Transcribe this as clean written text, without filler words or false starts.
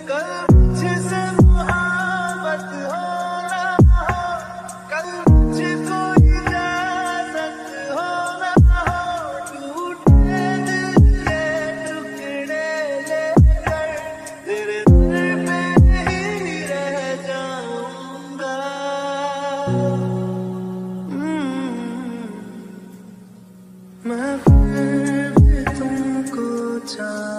कल मुझसे मोहब्बत हो ना हो, कल मुझको इजाजत हो ना हो, टूटे दिल के टुकड़े लेकर तेरे दर पे ही रह जाऊंगा। मैं फिर भी तुमको चाह